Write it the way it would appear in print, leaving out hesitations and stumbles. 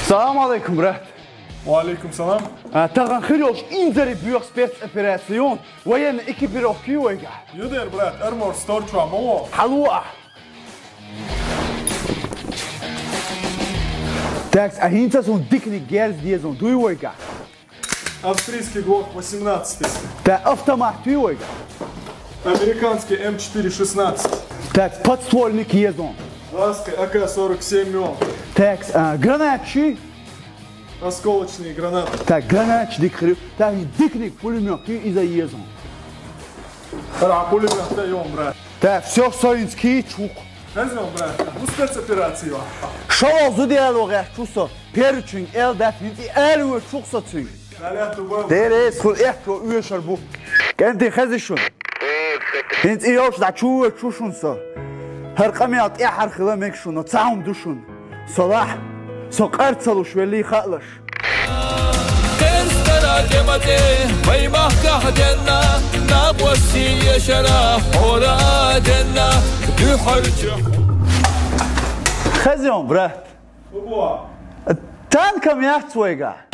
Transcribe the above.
Salam alaikum, брат. Алейкум салам. Таган хирёш инзери бюх спецоперацион. Военная экипировка юэга. Юдер, брат, армор сторчва, мамо. Халуа. Так, а хинцас он дикни герз диезон дуйвойга. Австрийский ГЛОК 18. Так, автомат юэга. Американский М416. Так, подствольник езон. Ласка АК-47 мел. Так, гранатчи. Осколочные гранаты. Так, гранатчи дикри. Так, дикни пулемет из-за езон. Пулемет даем, брат. Так, все соинский чук. Возьмем, брат. Ну, спецоперация. Шо зудиалога чусо. Перчин элдат винти элу чукса ци. Дere скул эхтро уешар бу. Кенти хазишун. Инт иош да чушунса. هرقميات إحر خلامك شنو تعاون دوشون صلاح سقرت صلوش ولي خالش كنستنا جمتي وي محكة جنة نبوسي شرف حورا جنة دي حرجة خزيون برات تان كم يحتويقا